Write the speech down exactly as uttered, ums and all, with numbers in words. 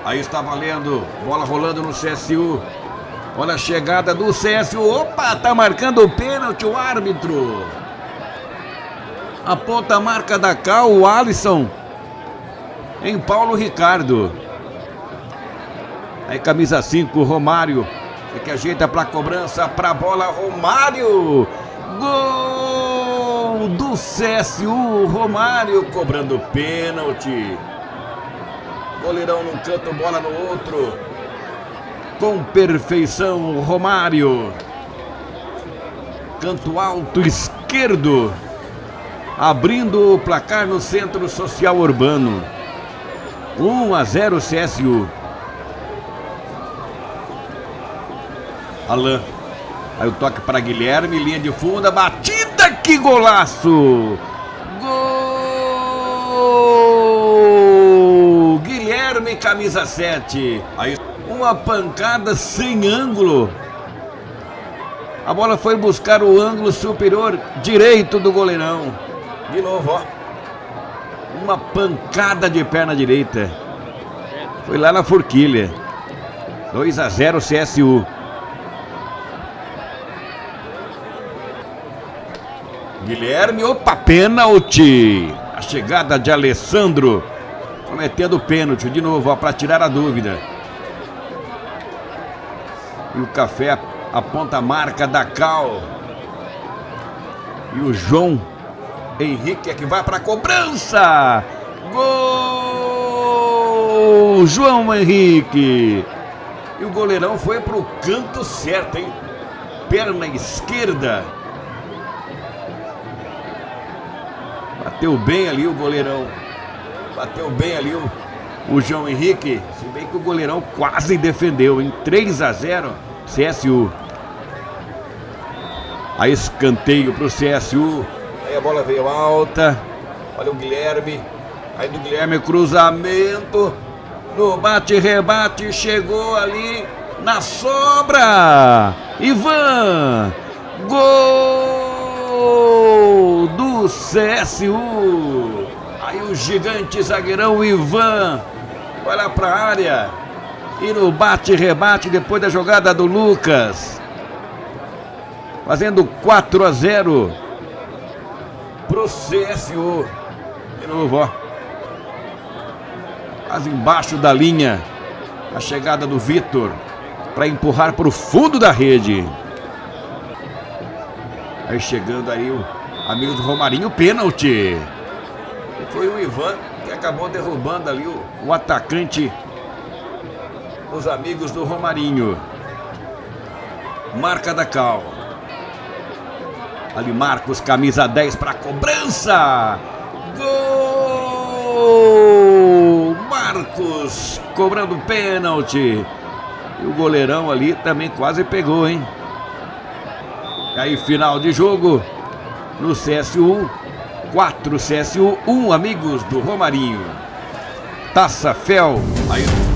Aí está valendo. Bola rolando no C S U. Olha a chegada do C S U. Opa, tá marcando o pênalti o árbitro. Aponta a marca da Cal, o Alisson. Em Paulo Ricardo. Aí camisa cinco, Romário. É que ajeita pra cobrança, pra bola, Romário. Gol do C S U, Romário cobrando pênalti. Goleirão num canto, bola no outro. Com perfeição, Romário. Canto alto esquerdo. Abrindo o placar no Centro Social Urbano. um a zero C S U. Alain. Aí o toque para Guilherme, linha de fundo, batida, que golaço! Gol! Guilherme, camisa sete. Aí uma pancada sem ângulo. A bola foi buscar o ângulo superior direito do goleirão. De novo, ó. Uma pancada de perna direita. Foi lá na forquilha. dois a zero C S U. Guilherme, opa, pênalti. A chegada de Alessandro, cometendo pênalti de novo, ó, para tirar a dúvida. E o Café aponta a marca da Cal. E o João Henrique é que vai para a cobrança. Gol! João Henrique. E o goleirão foi para o canto certo, hein? Perna esquerda. Bateu bem ali o goleirão. Bateu bem ali o, o João Henrique. Se bem que o goleirão quase defendeu, em três a zero C S U. Aí escanteio pro C S U. Aí a bola veio alta. Olha o Guilherme. Aí do Guilherme cruzamento. No bate-rebate chegou ali na sobra. Ivan. Gol do C S U. Aí o gigante zagueirão Ivan vai lá para a área. E no bate-rebate depois da jogada do Lucas. Fazendo quatro a zero pro C S U. De novo, ó. Quase embaixo da linha. A chegada do Vitor para empurrar para o fundo da rede. Aí chegando aí o amigo do Romarinho, pênalti. E foi o Ivan que acabou derrubando ali o, o atacante dos amigos do Romarinho. Marca da Cal. Ali Marcos, camisa dez para cobrança. Gol! Marcos cobrando pênalti. E o goleirão ali também quase pegou, hein? E aí, final de jogo no C S U, quatro C S U, um amigos do Romarinho. Taça Fel. Aí